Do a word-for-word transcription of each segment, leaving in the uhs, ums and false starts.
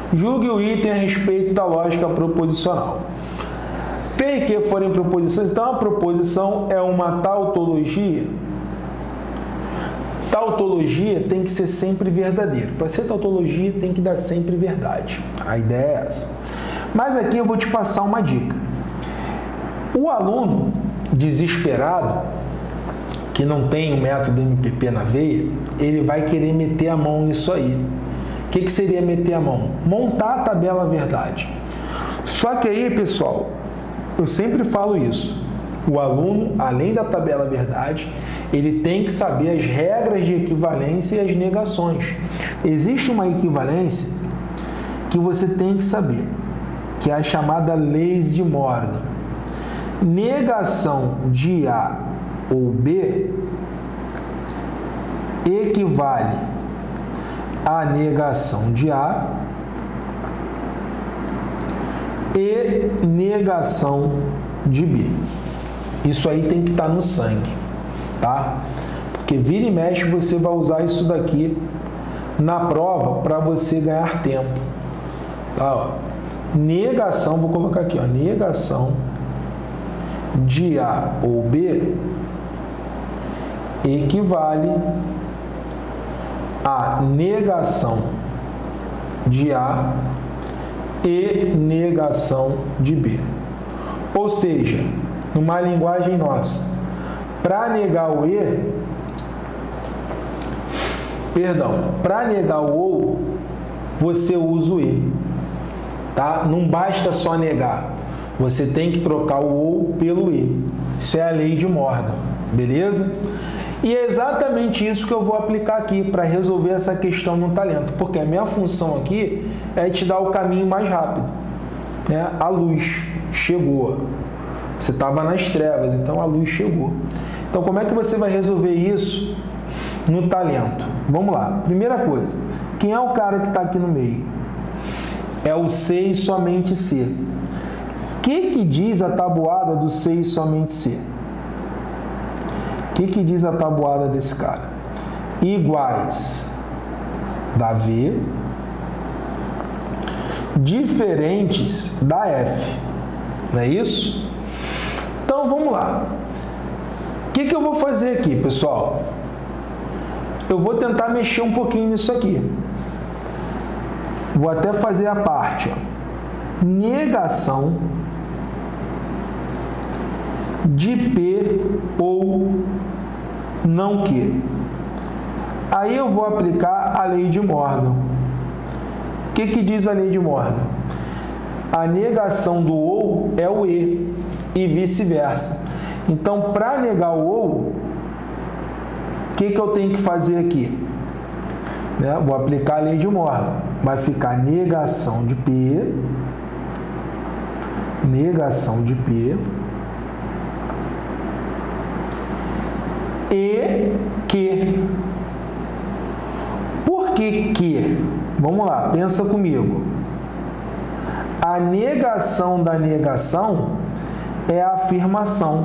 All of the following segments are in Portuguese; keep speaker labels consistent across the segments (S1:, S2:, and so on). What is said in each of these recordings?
S1: Julgue o item a respeito da lógica proposicional. P e Q forem proposições, então a proposição é uma tautologia. Tautologia tem que ser sempre verdadeiro. Para ser tautologia tem que dar sempre verdade. A ideia é essa. Mas aqui eu vou te passar uma dica. O aluno desesperado, que não tem o método M P P na veia, ele vai querer meter a mão nisso aí. O que, que seria meter a mão? Montar a tabela verdade. Só que aí, pessoal, eu sempre falo isso. O aluno, além da tabela verdade, ele tem que saber as regras de equivalência e as negações. Existe uma equivalência que você tem que saber, que é a chamada lei de Morgan. Negação de A ou B equivale à negação de A e negação de B. Isso aí tem que estar no sangue, tá? Porque vira e mexe você vai usar isso daqui na prova para você ganhar tempo. Tá, ó. Negação, vou colocar aqui, ó, negação de A ou B equivale à negação de A e negação de B. Ou seja, numa linguagem nossa, para negar o E, perdão, para negar o OU, você usa o E, tá? Não basta só negar, você tem que trocar o OU pelo E. Isso é a lei de Morgan, beleza? E é exatamente isso que eu vou aplicar aqui para resolver essa questão no talento, porque a minha função aqui é te dar o caminho mais rápido, né? A luz chegou, você estava nas trevas, então a luz chegou. Então, como é que você vai resolver isso no talento? Vamos lá. Primeira coisa, quem é o cara que está aqui no meio? É o C e somente C. O que, que diz a tabuada do C e somente C? O que, que diz a tabuada desse cara? Iguais da V, diferentes da F. Não é isso? Então, vamos lá. O que, que eu vou fazer aqui, pessoal? Eu vou tentar mexer um pouquinho nisso aqui. Vou até fazer a parte, ó. Negação de P ou não que. Aí eu vou aplicar a lei de Morgan. O que, que diz a lei de Morgan? A negação do ou é o E e vice-versa. Então, para negar o ou, o que, que eu tenho que fazer aqui? Né? Vou aplicar a lei de Morgan. Vai ficar negação de P, negação de P, e que. Por que que? Vamos lá, pensa comigo. A negação da negação é a afirmação.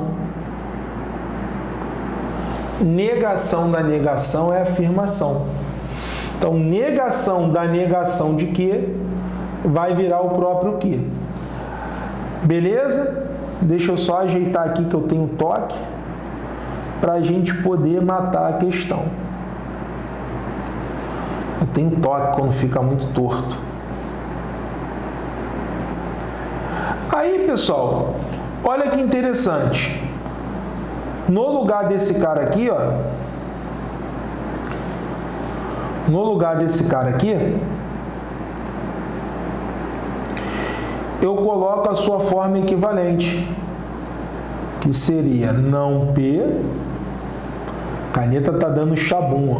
S1: Negação da negação é a afirmação. Então, negação da negação de que vai virar o próprio que. Beleza? Deixa eu só ajeitar aqui que eu tenho toque para a gente poder matar a questão. Eu tenho toque quando fica muito torto. Aí, pessoal, olha que interessante. No lugar desse cara aqui, ó, no lugar desse cara aqui, eu coloco a sua forma equivalente, que seria não P, caneta tá dando chabum, ó.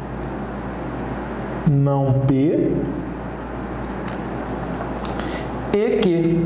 S1: Não P e que.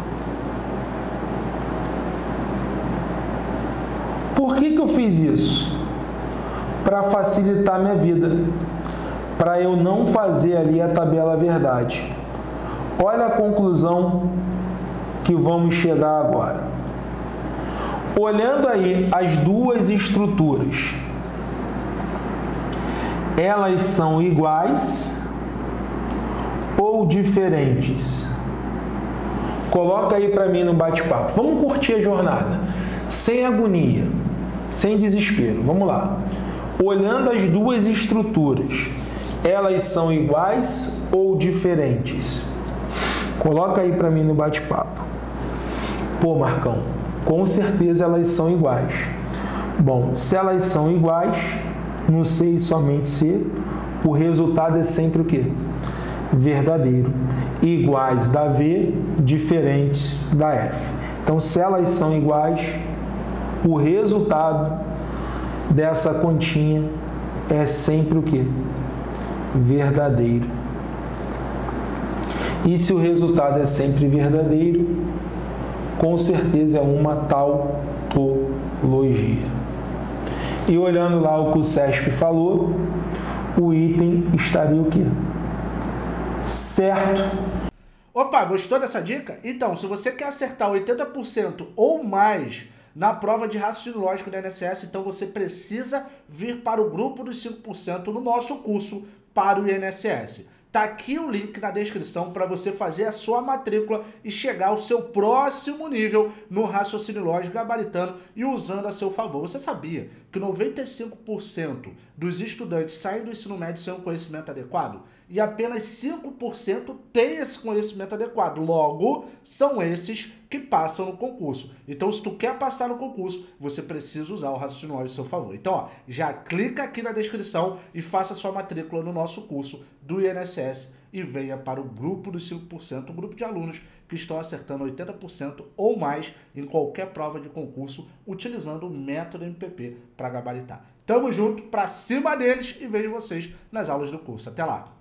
S1: Por que que eu fiz isso? Para facilitar minha vida, para eu não fazer ali a tabela verdade. Olha a conclusão que vamos chegar agora. Olhando aí as duas estruturas, elas são iguais ou ou diferentes? Coloca aí para mim no bate-papo. Vamos curtir a jornada, sem agonia, sem desespero. Vamos lá. Olhando as duas estruturas, elas são iguais ou diferentes? Coloca aí para mim no bate-papo. Pô, Marcão, com certeza elas são iguais. Bom, se elas são iguais, no C e somente C, o resultado é sempre o quê? Verdadeiro. Iguais da V, diferentes da F. Então, se elas são iguais, o resultado dessa continha é sempre o quê? Verdadeiro. E se o resultado é sempre verdadeiro, com certeza é uma tautologia. E olhando lá o que o SESP falou, o item estaria o quê? Certo.
S2: Opa, gostou dessa dica? Então, se você quer acertar oitenta por cento ou mais na prova de raciocínio lógico da I N S S, então você precisa vir para o grupo dos cinco por cento no nosso curso para o I N S S. Tá aqui o link na descrição para você fazer a sua matrícula e chegar ao seu próximo nível no raciocínio lógico gabaritano e usando a seu favor. Você sabia que noventa e cinco por cento dos estudantes saem do ensino médio sem um conhecimento adequado? E apenas cinco por cento têm esse conhecimento adequado. Logo, são esses que passam no concurso. Então, se tu quer passar no concurso, você precisa usar o raciocínio lógico a seu favor. Então, ó, já clica aqui na descrição e faça sua matrícula no nosso curso do I N S S e venha para o grupo dos cinco por cento, um grupo de alunos que estão acertando oitenta por cento ou mais em qualquer prova de concurso, utilizando o método M P P para gabaritar. Tamo junto, pra cima deles e vejo vocês nas aulas do curso. Até lá!